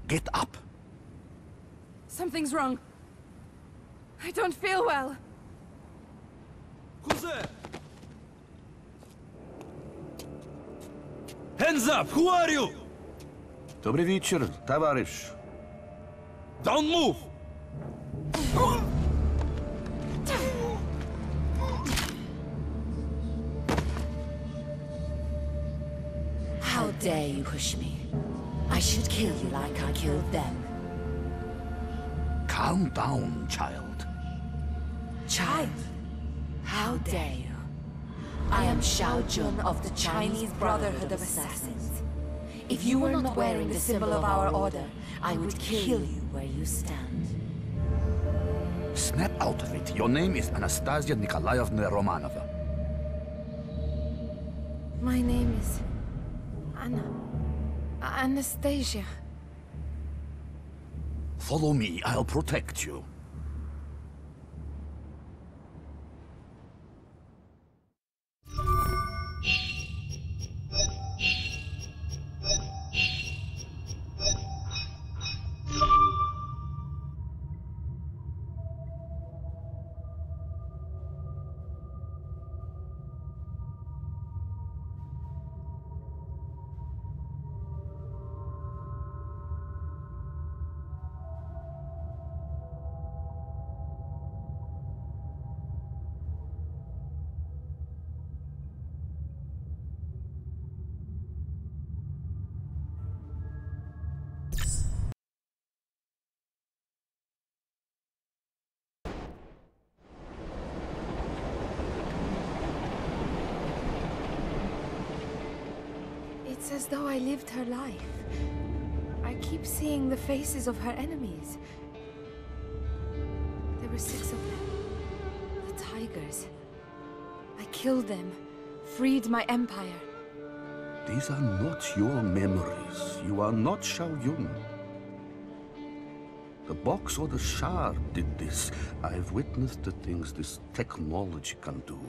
Get up! Something's wrong. I don't feel well. Who's there? Hands up! Who are you? Добрый вечер, товарищ. Don't move! How dare you push me? I should kill you like I killed them. Calm down, child. Child? How dare you? I am Shao Jun of the Chinese Brotherhood of Assassins. If you were not wearing the symbol of our order, I would kill you where you stand. Snap out of it. Your name is Anastasia Nikolaevna Romanova. My name is... Anastasia. Follow me, I'll protect you. It's as though I lived her life. I keep seeing the faces of her enemies. There were 6 of them. The Tigers. I killed them, freed my empire. These are not your memories. You are not Shao Yun. The box or the shard did this. I've witnessed the things this technology can do.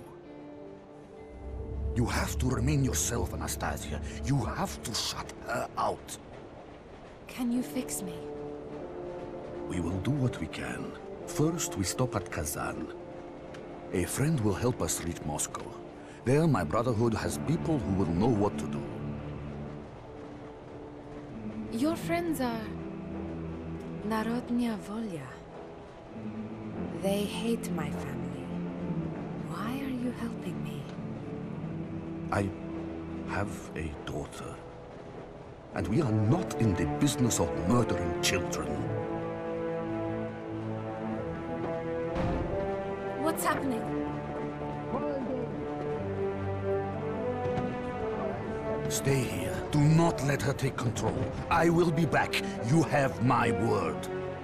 You have to remain yourself, Anastasia. You have to shut her out. Can you fix me? We will do what we can. First, we stop at Kazan. A friend will help us reach Moscow. There, my Brotherhood has people who will know what to do. Your friends are... Narodnya Volya. They hate my family. Why are you helping me? I have a daughter. And we are not in the business of murdering children. What's happening? Stay here. Do not let her take control. I will be back. You have my word.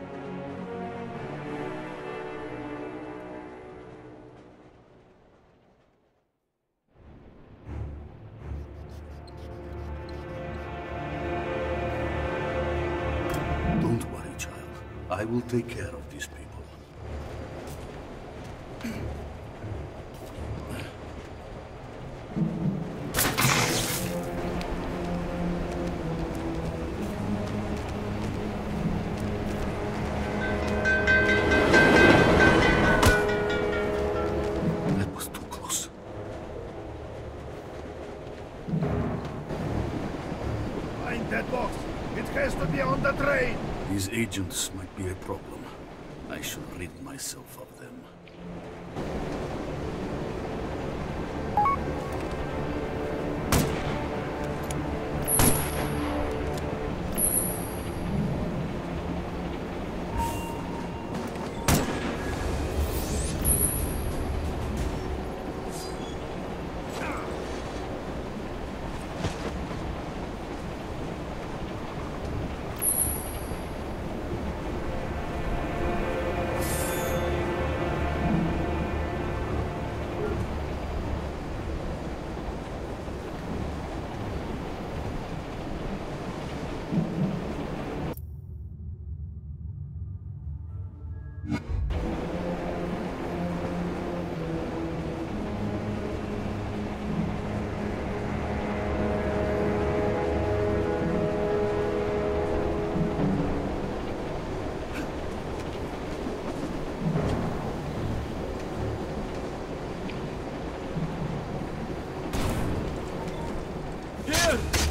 Don't worry, child. I will take care of these people. That was too close. Find that box. It has to be on the train. These agents might be a problem. I should rid myself of them.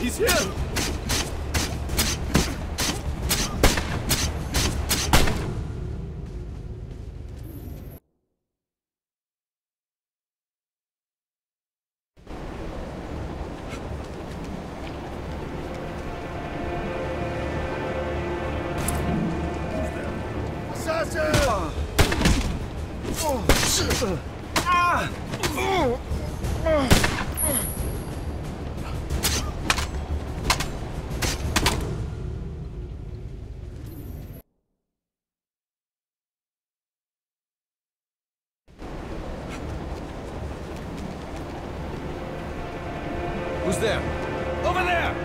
He's here! Who's there? Over there!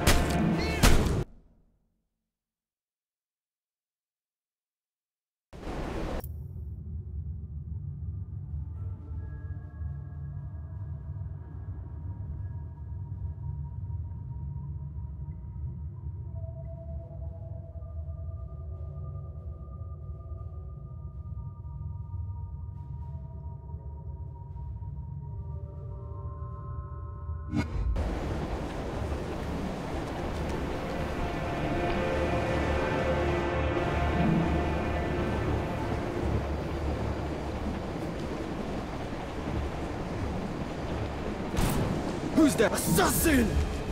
Who's that? Assassin!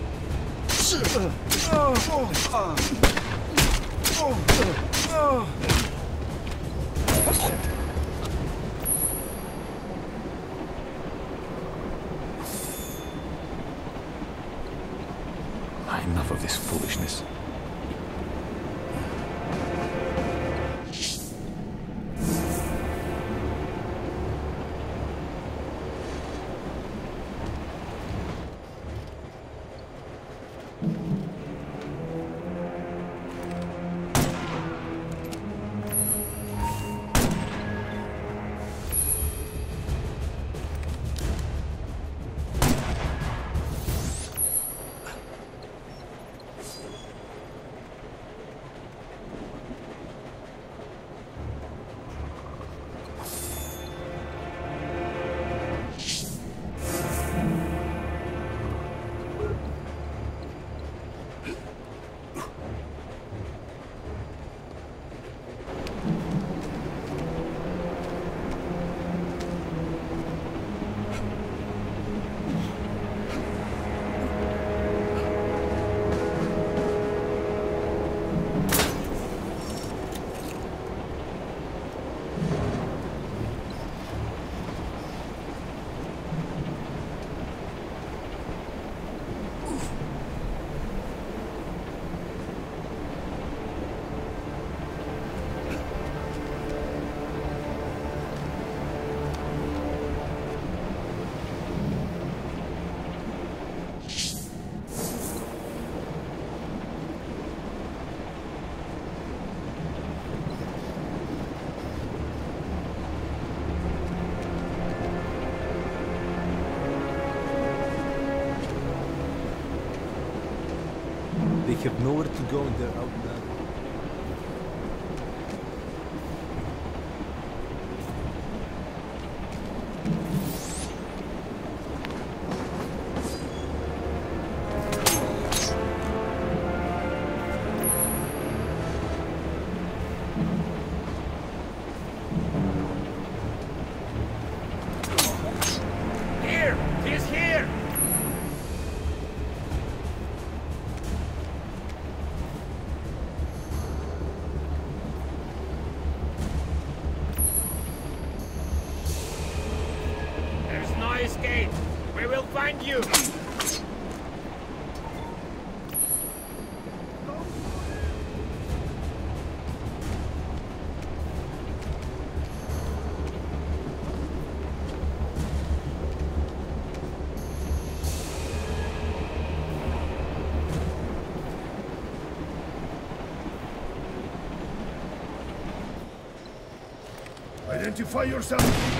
Enough of this foolishness. They have nowhere to go and they're outnumbered. Here! He's here! There's no escape. We will find you. Identify yourself.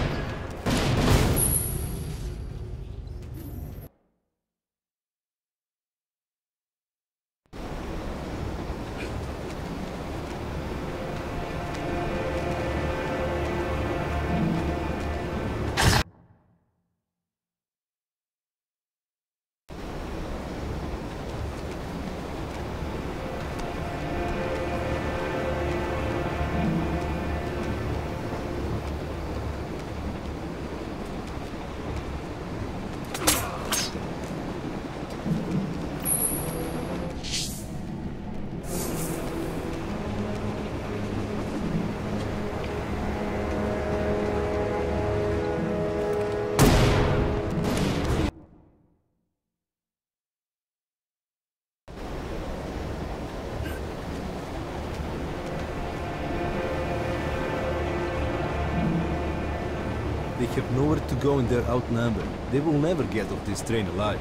have nowhere to go and they're outnumbered. They will never get off this train alive.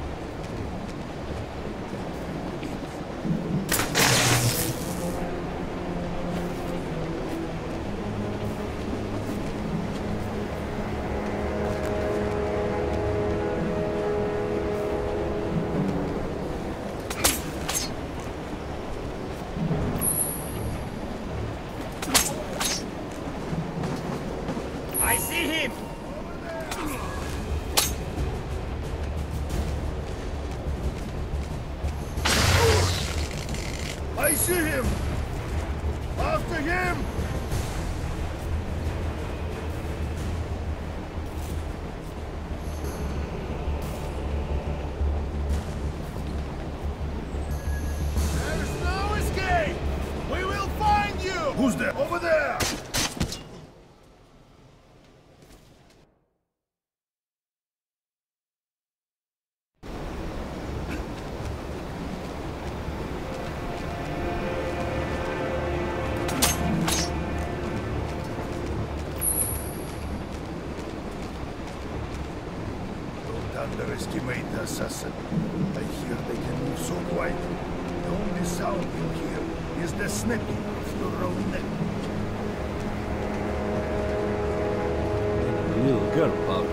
I see him! I see him! After him! There's no escape! We will find you! Who's there? Over there! Underestimate the assassin. I hear they can move so quiet. The only sound you hear is the snapping of your own neck. And a little girl, Pablo.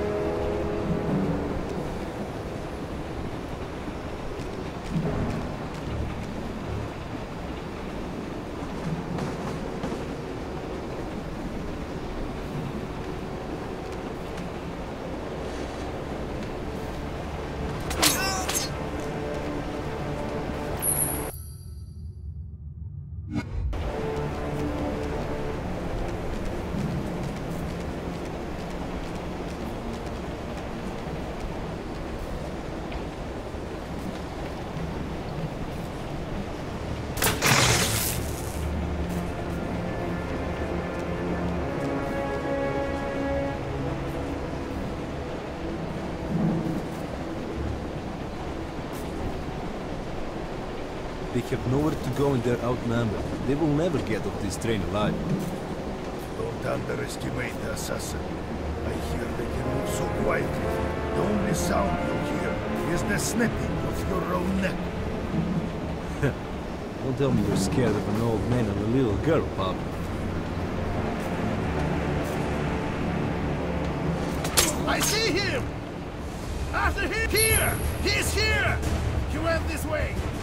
They have nowhere to go and they're outnumbered. They will never get off this train alive. Don't underestimate the assassin. I hear they can move so quietly. The only sound you hear is the snapping of your own neck. Don't tell me you're scared of an old man and a little girl, Pablo. I see him! After him! Here! He's here! He went this way!